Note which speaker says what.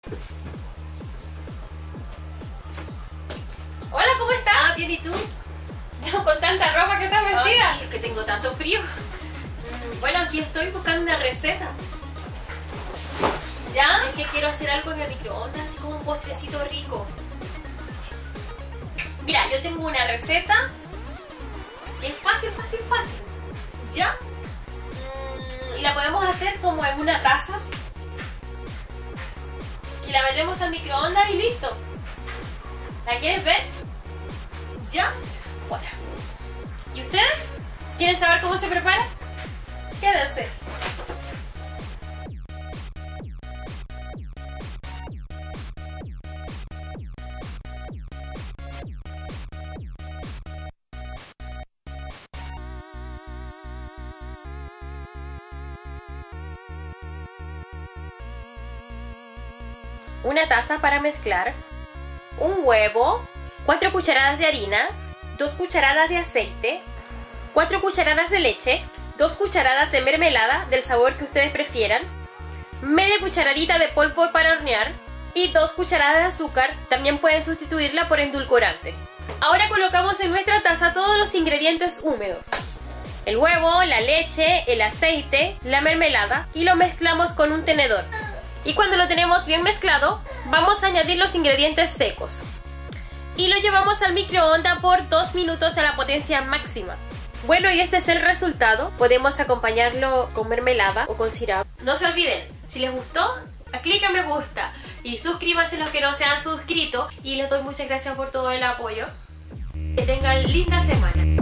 Speaker 1: Hola, ¿cómo estás?
Speaker 2: Ah, bien, ¿y tú?
Speaker 1: Con tanta ropa que estás vestida.
Speaker 2: Ay, sí, es que tengo tanto frío.
Speaker 1: Bueno, aquí estoy buscando una receta. ¿Ya?
Speaker 2: Es que quiero hacer algo en el microondas, así como un postrecito rico.
Speaker 1: Mira, yo tengo una receta que es fácil. ¿Ya? Y la podemos hacer como en una taza. Y la metemos al microondas y listo. ¿La quieres ver? ¿Ya? Bueno. ¿Y ustedes? ¿Quieren saber cómo se prepara? Quédense. Una taza para mezclar, un huevo, 4 cucharadas de harina, 2 cucharadas de aceite, 4 cucharadas de leche, 2 cucharadas de mermelada del sabor que ustedes prefieran, media cucharadita de polvo para hornear y 2 cucharadas de azúcar, también pueden sustituirla por endulcorante. Ahora colocamos en nuestra taza todos los ingredientes húmedos. El huevo, la leche, el aceite, la mermelada y lo mezclamos con un tenedor. Y cuando lo tenemos bien mezclado, vamos a añadir los ingredientes secos. Y lo llevamos al microondas por 2 minutos a la potencia máxima. Bueno, y este es el resultado. Podemos acompañarlo con mermelada o con sirope. No se olviden, si les gustó, clic a me gusta. Y suscríbanse los que no se han suscrito. Y les doy muchas gracias por todo el apoyo. Que tengan linda semana.